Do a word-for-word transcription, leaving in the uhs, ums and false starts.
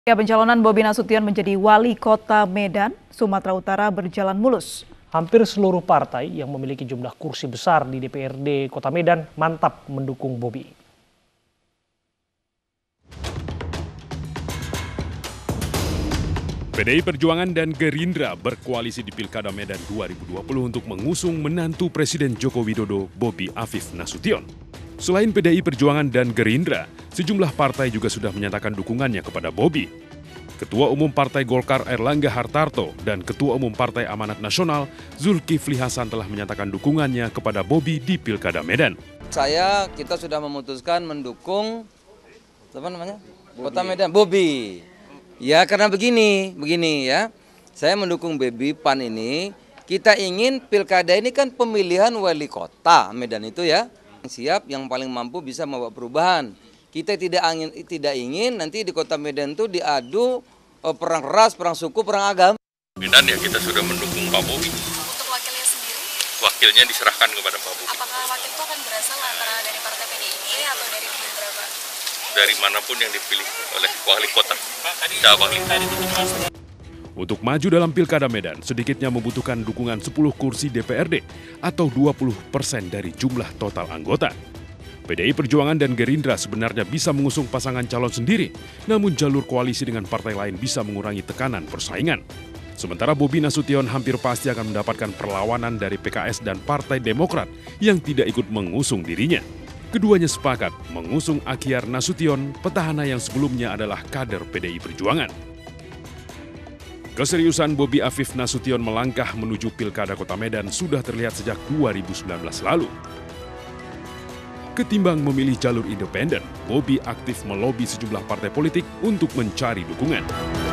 Ya, pencalonan Bobi Nasution menjadi wali kota Medan, Sumatera Utara berjalan mulus. Hampir seluruh partai yang memiliki jumlah kursi besar di D P R D Kota Medan mantap mendukung Bobi. P D I Perjuangan dan Gerindra berkoalisi di Pilkada Medan dua ribu dua puluh untuk mengusung menantu Presiden Joko Widodo, Bobi Afif Nasution. Selain P D I Perjuangan dan Gerindra, sejumlah partai juga sudah menyatakan dukungannya kepada Bobi. Ketua Umum Partai Golkar Erlangga Hartarto dan Ketua Umum Partai Amanat Nasional Zulkifli Hasan telah menyatakan dukungannya kepada Bobi di Pilkada Medan. Saya, kita sudah memutuskan mendukung apa namanya? Kota Medan, Bobi. Ya karena begini, begini ya. Saya mendukung Bobi P A N ini. Kita ingin pilkada ini kan pemilihan wali kota Medan itu ya. Siap yang paling mampu bisa membawa perubahan. Kita tidak ingin tidak ingin nanti di Kota Medan itu diadu eh, perang ras, perang suku, perang agama. Medan ya kita sudah mendukung Pak Bobi. Untuk wakilnya sendiri? Wakilnya diserahkan kepada Pak Bobi. Apakah wakil itu akan berasal antara dari partai P D I P atau dari Gerindra, Pak? Dari manapun yang dipilih oleh wali kota. Cabang. Untuk maju dalam Pilkada Medan, sedikitnya membutuhkan dukungan sepuluh kursi D P R D atau dua puluh persen dari jumlah total anggota. P D I Perjuangan dan Gerindra sebenarnya bisa mengusung pasangan calon sendiri, namun jalur koalisi dengan partai lain bisa mengurangi tekanan persaingan. Sementara Bobi Nasution hampir pasti akan mendapatkan perlawanan dari P K S dan Partai Demokrat yang tidak ikut mengusung dirinya. Keduanya sepakat mengusung Akhyar Nasution, petahana yang sebelumnya adalah kader P D I Perjuangan. Keseriusan Bobi Afif Nasution melangkah menuju Pilkada Kota Medan sudah terlihat sejak dua ribu sembilan belas lalu. Ketimbang memilih jalur independen, Bobi aktif melobi sejumlah partai politik untuk mencari dukungan.